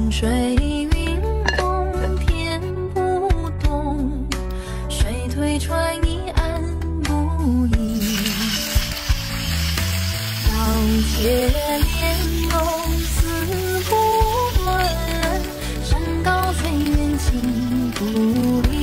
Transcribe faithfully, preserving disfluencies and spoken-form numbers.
水云动，天不动，水推船移岸不移。刀切莲藕丝不断，山高水远情不离。